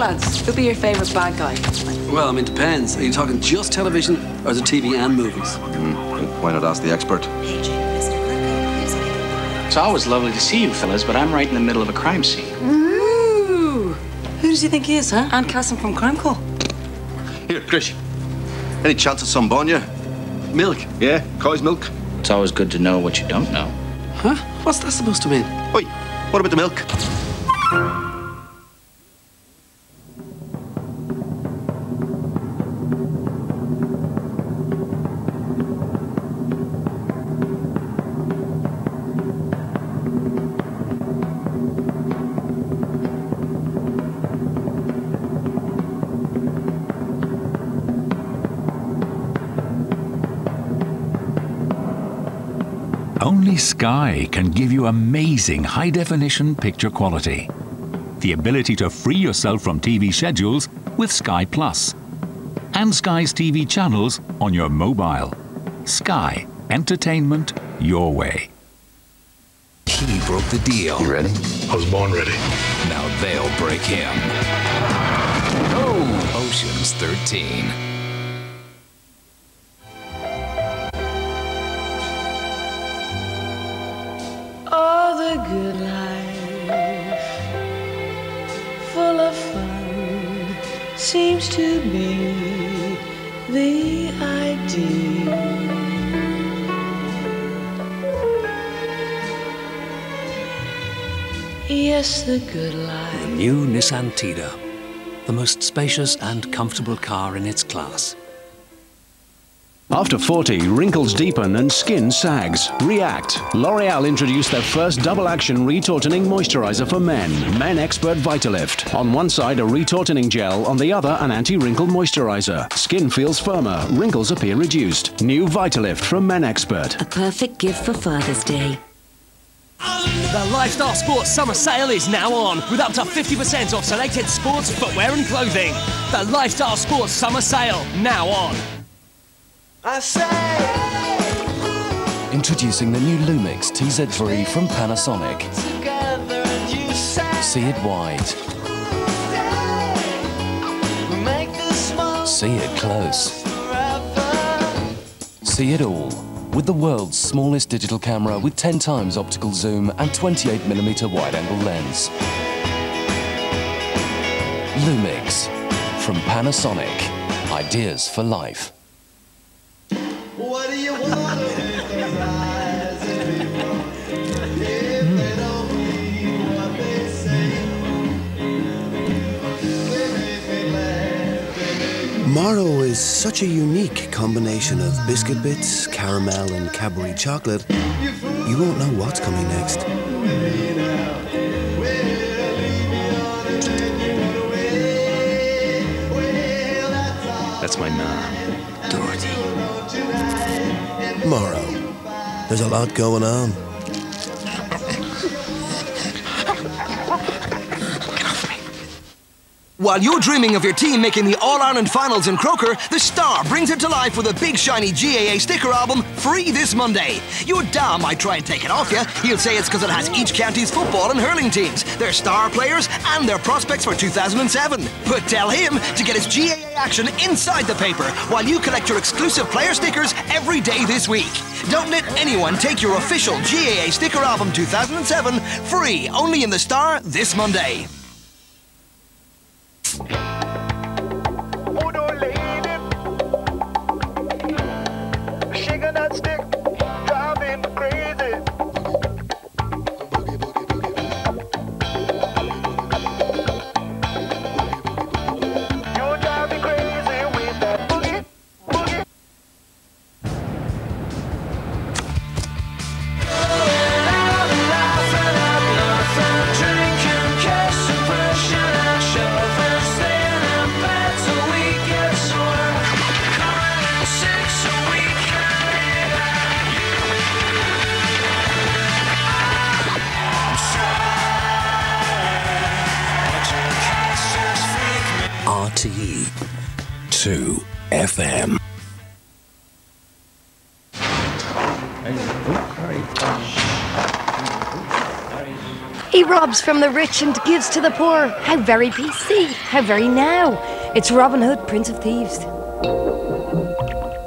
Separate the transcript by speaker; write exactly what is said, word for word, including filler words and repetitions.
Speaker 1: lads, who'll be your favourite bad guy?
Speaker 2: Well, I mean, depends. Are you talking just television, or is it T V and movies?
Speaker 3: Mm, why not ask the expert?
Speaker 4: It's always lovely to see you fellas, but I'm right in the middle of a crime scene.
Speaker 1: Ooh! Who does he think he is, huh? Anne Casson from Crime Call.
Speaker 3: Here, Chris. Any chance of some bonya?
Speaker 2: Milk?
Speaker 3: Yeah, cow's milk.
Speaker 4: It's always good to know what you don't know.
Speaker 2: Huh? What's that supposed to mean?
Speaker 3: Oi, what about the milk?
Speaker 5: Only Sky can give you amazing high-definition picture quality. The ability to free yourself from T V schedules with Sky Plus. And Sky's T V channels on your mobile. Sky. Entertainment your way.
Speaker 6: He broke the deal.
Speaker 3: You ready?
Speaker 6: I was born ready. Now they'll break him. Oh, Ocean's thirteen.
Speaker 1: Oh, the good life, full of fun, seems to be the ideal. Yes, the good life.
Speaker 7: The new Nissan Tida, the most spacious and comfortable car in its class.
Speaker 8: After forty, wrinkles deepen and skin sags. React. L'Oreal introduced their first double-action retortioning moisturizer for men, Men Expert Vitalift. On one side, a retortioning gel, on the other, an anti-wrinkle moisturizer. Skin feels firmer, wrinkles appear reduced. New Vitalift from Men Expert.
Speaker 9: A perfect gift for Father's Day.
Speaker 10: The Lifestyle Sports Summer Sale is now on, with up to fifty percent off selected sports, footwear and clothing. The Lifestyle Sports Summer Sale, now on.
Speaker 11: I say. Introducing the new Lumix T Z three from Panasonic. See it wide. See it close. See it all. With the world's smallest digital camera with ten times optical zoom and twenty-eight millimeter wide-angle lens. Lumix from Panasonic. Ideas for life.
Speaker 12: What do you want?
Speaker 13: Moro is such a unique combination of biscuit bits, caramel and Cadbury chocolate, you won't know what's coming next.
Speaker 7: That's my mom, Dorothy.
Speaker 13: Moro. There's a lot going on.
Speaker 14: While you're dreaming of your team making the All-Ireland finals in Croker, the Star brings it to life with a big shiny G A A sticker album free this Monday. Your dad might try and take it off you. He'll say it's because it has each county's football and hurling teams, their star players and their prospects for two thousand seven. But tell him to get his G A A action inside the paper while you collect your exclusive player stickers every day this week. Don't let anyone take your official G A A sticker album two thousand seven free, only in the Star this Monday.
Speaker 7: R T E two F M.
Speaker 15: He robs from the rich and gives to the poor. How very P C. How very now. It's Robin Hood, Prince of Thieves.